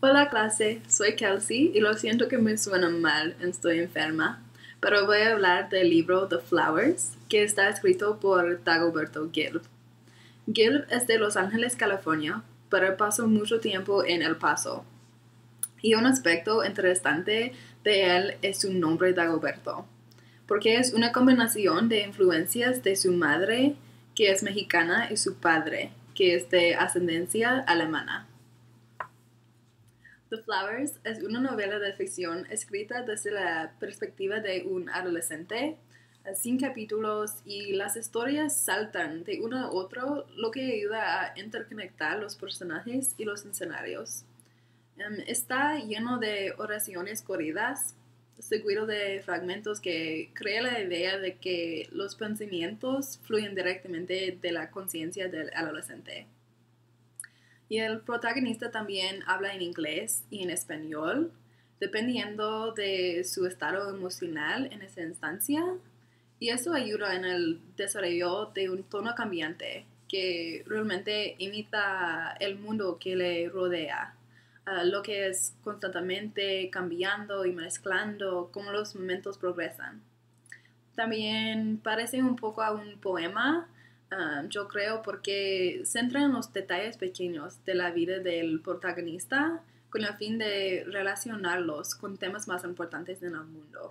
Hola clase, soy Kelsey y lo siento que me suena mal, estoy enferma, pero voy a hablar del libro The Flowers, que está escrito por Dagoberto Gil. Gil es de Los Ángeles, California, pero pasó mucho tiempo en El Paso. Y un aspecto interesante de él es su nombre Dagoberto, porque es una combinación de influencias de su madre, que es mexicana, y su padre, que es de ascendencia alemana. The Flowers es una novela de ficción escrita desde la perspectiva de un adolescente, sin capítulos, y las historias saltan de uno a otro, lo que ayuda a interconectar los personajes y los escenarios. Está lleno de oraciones corridas, seguido de fragmentos que crea la idea de que los pensamientos fluyen directamente de la conciencia del adolescente. Y el protagonista también habla en inglés y en español, dependiendo de su estado emocional en esa instancia. Y eso ayuda en el desarrollo de un tono cambiante que realmente imita el mundo que le rodea, lo que es constantemente cambiando y mezclando cómo los momentos progresan. También parece un poco a un poema, yo creo, porque centra en los detalles pequeños de la vida del protagonista con el fin de relacionarlos con temas más importantes en el mundo.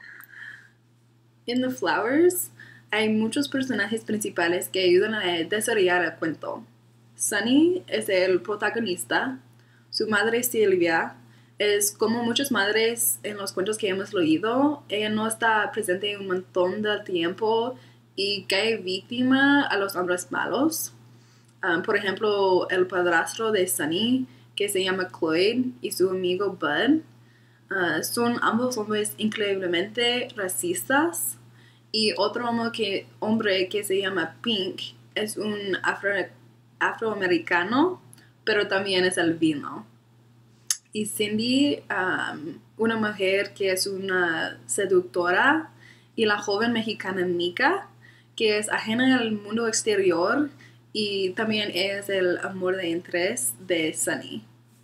En The Flowers hay muchos personajes principales que ayudan a desarrollar el cuento. Sunny es el protagonista, su madre Silvia es como muchas madres en los cuentos que hemos leído, ella no está presente un montón del tiempo y cae víctima a los hombres malos. Por ejemplo, el padrastro de Sunny, que se llama Cloyd, y su amigo Bud, son ambos hombres increíblemente racistas. Y otro hombre que se llama Pink es un afroamericano, pero también es albino. Y Cindy, una mujer que es una seductora, y la joven mexicana Nika, que es ajena al mundo exterior y también es el amor de interés de Sunny.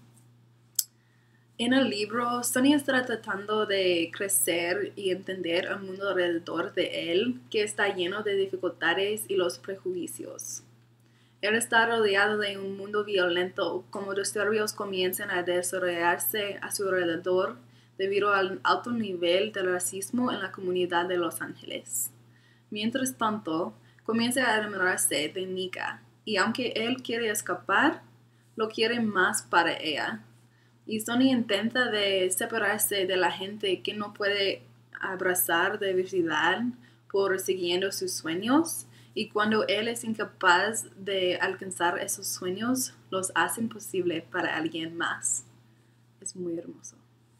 En el libro, Sunny está tratando de crecer y entender el mundo alrededor de él, que está lleno de dificultades y los prejuicios. Él está rodeado de un mundo violento, como disturbios comienzan a desarrollarse a su alrededor debido al alto nivel de racismo en la comunidad de Los Ángeles. Mientras tanto, comienza a enamorarse de Nika, y aunque él quiere escapar, lo quiere más para ella. Y Sonny intenta de separarse de la gente que no puede abrazar diversidad por siguiendo sus sueños, y cuando él es incapaz de alcanzar esos sueños, los hace imposible para alguien más. Es muy hermoso.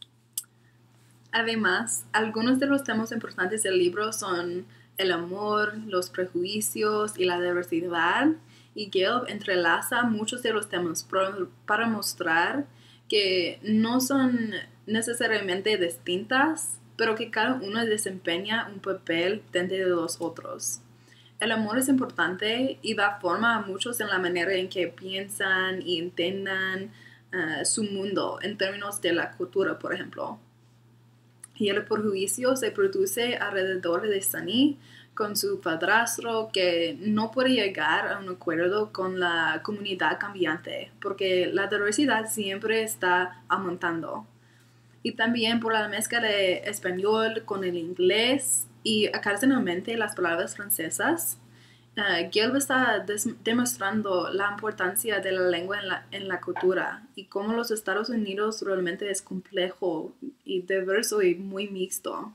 Además, algunos de los temas importantes del libro son el amor, los prejuicios y la diversidad, y Gil entrelaza muchos de los temas para mostrar que no son necesariamente distintas, pero que cada uno desempeña un papel dentro de los otros. El amor es importante y da forma a muchos en la manera en que piensan y entiendan su mundo en términos de la cultura, por ejemplo. Y el prejuicio se produce alrededor de Sunny con su padrastro, que no puede llegar a un acuerdo con la comunidad cambiante porque la diversidad siempre está aumentando. Y también por la mezcla de español con el inglés y ocasionalmente las palabras francesas. Gil está demostrando la importancia de la lengua en la cultura y cómo los Estados Unidos realmente es complejo y diverso y muy mixto.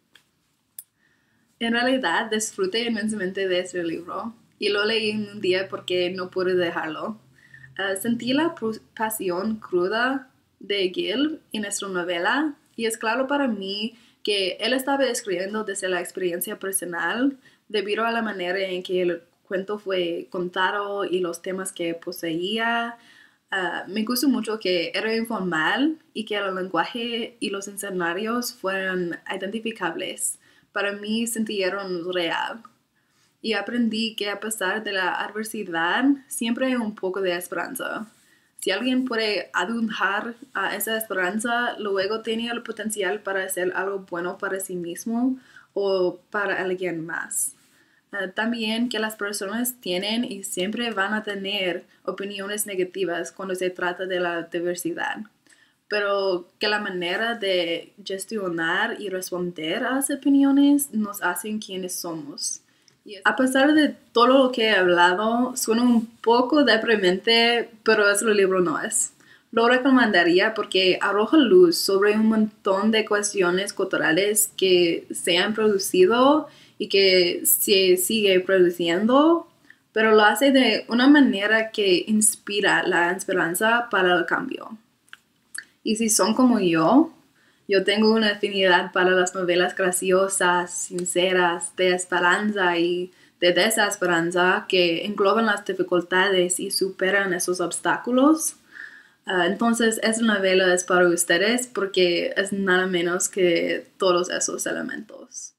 En realidad disfruté inmensamente de este libro y lo leí en un día porque no pude dejarlo. Sentí la pasión cruda de Gil en esta novela, y es claro para mí que él estaba escribiendo desde la experiencia personal debido a la manera en que el cuento fue contado y los temas que poseía. Me gustó mucho que era informal y que el lenguaje y los escenarios fueran identificables. Para mí sintieron real. Y aprendí que a pesar de la adversidad, siempre hay un poco de esperanza. Si alguien puede adunjar a esa esperanza, luego tiene el potencial para hacer algo bueno para sí mismo o para alguien más. También que las personas tienen y siempre van a tener opiniones negativas cuando se trata de la diversidad, pero que la manera de gestionar y responder a las opiniones nos hacen quienes somos. A pesar de todo lo que he hablado, suena un poco deprimente, pero eso el libro no es. Lo recomendaría porque arroja luz sobre un montón de cuestiones culturales que se han producido y que se sigue produciendo, pero lo hace de una manera que inspira la esperanza para el cambio. Y si son como yo tengo una afinidad para las novelas graciosas, sinceras, de esperanza y de desesperanza que engloban las dificultades y superan esos obstáculos. Entonces, esta novela es para ustedes porque es nada menos que todos esos elementos.